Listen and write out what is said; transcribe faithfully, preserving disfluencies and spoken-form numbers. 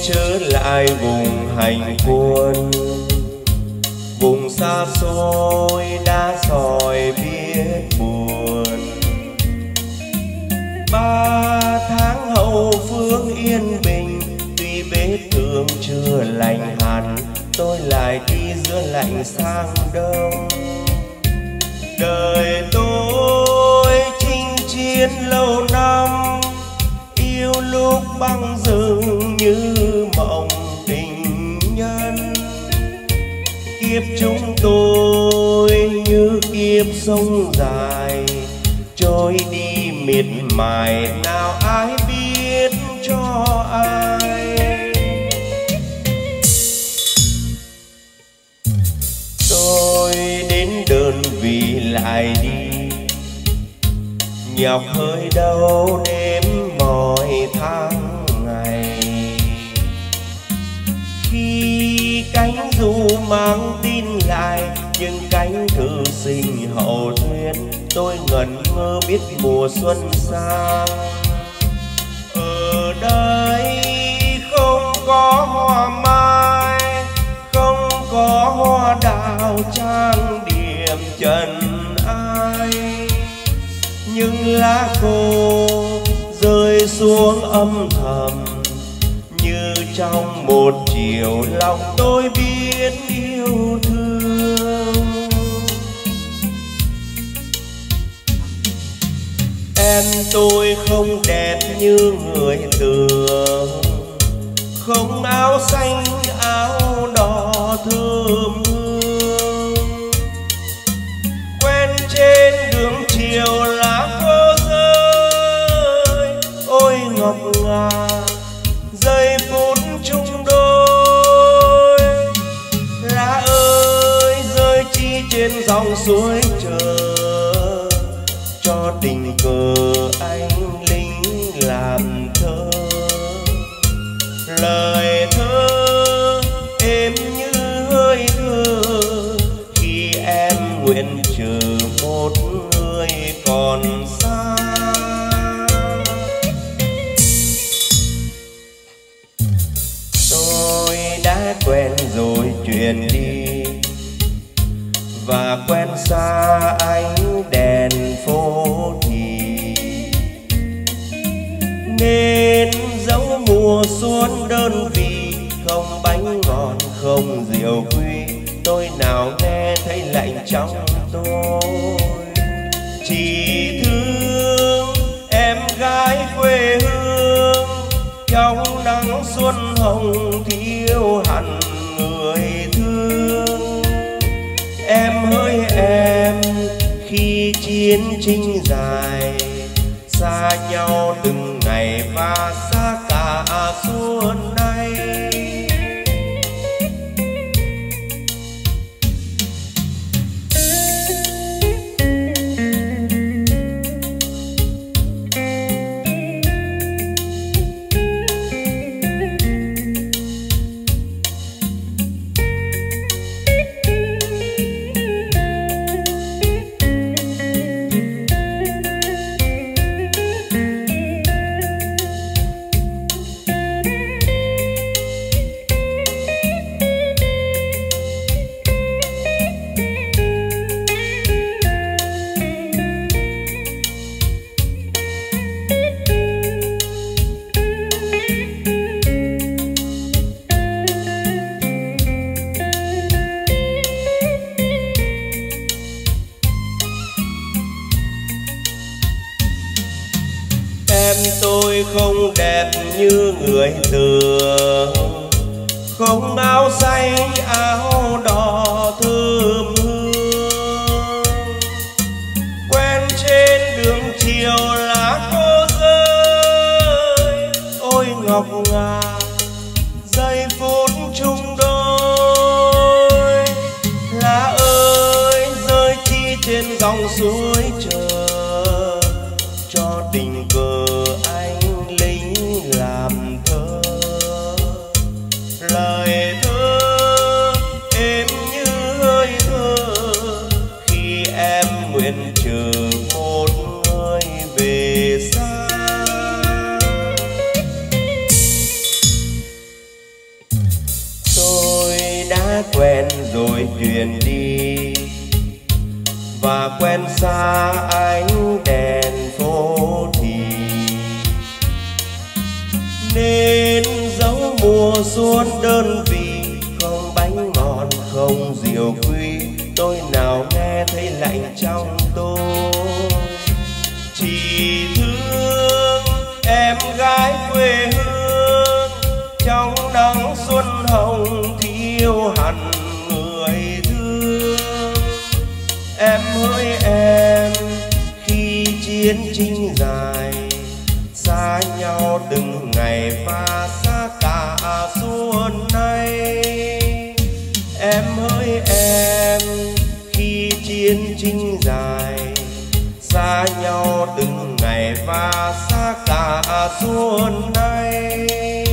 trở lại vùng hành quân, vùng xa xôi đá sỏi biết buồn. Ba tháng hậu phương yên bình, tuy vết thương chưa lành hẳn, tôi lại đi giữa lạnh sang đông. Đời tôi chinh chiến lâu năm, yêu lúc băng rừng như mộng tình nhân. Kiếp chúng tôi như kiếp sông dài, trôi đi miệt mài nào ai biết cho ai. Tôi đến đơn vị lại đi, nhọc hơi đâu đêm mỏi tháng ngày. Khi cánh dù mang tin lại những cánh thư sinh hậu thuyết, tôi ngẩn ngơ biết mùa xuân sang. Ở đây không có hoa mai, không có hoa đào trang điểm trần ai, nhưng lá khô rơi xuống âm thầm như trong một chiều lòng tôi biết yêu thương. Em tôi không đẹp như người tưởng, không áo xanh áo đỏ thơm hương. Quen trên đường chiều lá khô rơi, ôi ngọc ngà giây phút chung đôi. Lá ơi rơi chi trên dòng suối chờ, cho tình cờ anh lính làm thơ. Lời thơ êm như hơi thơ, khi em nguyện chờ một người còn xa. Tôi đã quen rồi chuyện đi, và quen xa ánh đèn phố thì, nên dẫu mùa xuân đơn vị không bánh ngọt không rượu quy, tôi nào nghe thấy lạnh trong tôi. Chỉ thương em gái quê hương, trong nắng xuân hồng thiếu hẳn người thương. Em hỡi em khi chiến tranh dài, xa nhau từng ngày và xa cả xuân nay. Tôi không đẹp như người tưởng, không áo xanh áo đỏ thơm hương. Quen trên đường chiều lá khô rơi, ôi ngọc ngà giây phút chung đôi. Lá ơi rơi chi trên dòng suối chờ, cho tình cờ anh lính làm thơ. Lời thơ êm như hơi thơ, khi em nguyện chờ một người về xa. và quen xa ánh đèn phố thì nên dấu mùa xuân đơn vị, không bánh ngọt không rượu quý, tôi nào nghe thấy lạnh trong tôi. Chỉ thương em gái quê hương, trong nắng xuân hồng thiếu hẳn người thương. Em hỡi em khi chiến tranh dài, xa nhau từng ngày và xa cả xuân nay. Em hỡi em khi chiến tranh dài, xa nhau từng ngày và xa cả xuân nay.